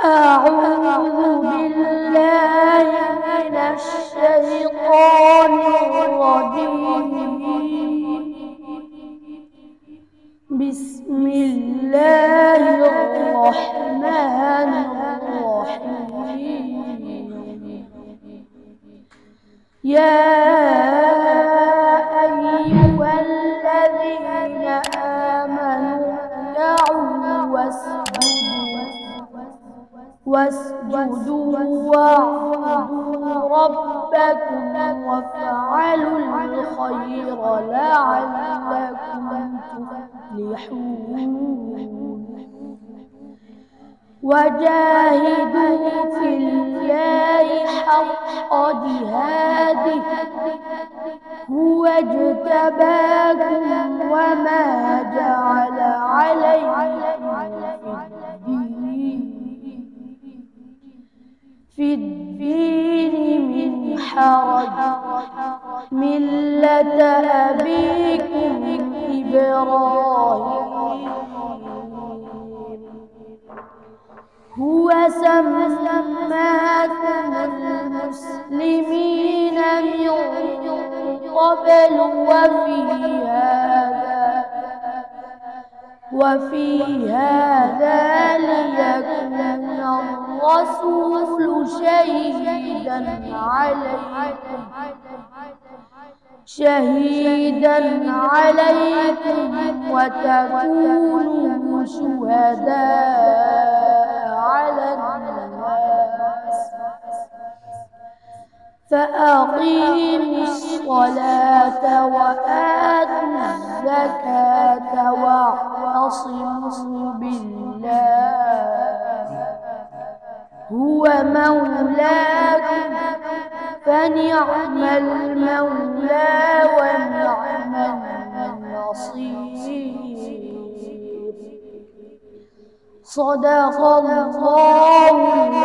أعوذ بالله من الشيطان الرجيم. بسم الله الرحمن الرحيم. يا أيها الذين آمنوا اركعوا واسجدوا واعبدوا ربكم وافعلوا الخير لعلكم تفلحون. وجاهدوا في الله حق جهاده هو اجتباكم وما جعل عليكم في الدين من حرج ملة أبيكم إبراهيم هو سماكم المسلمين من قبل وفي هذا ليكون الرسول شهيدا عليكم وتكونوا شهداء على الناس. فأقيموا الصلاة وآتوا الزكاة واعتصموا بالله هو مولاكم فنعم المولى ونعم النصير. صدق الله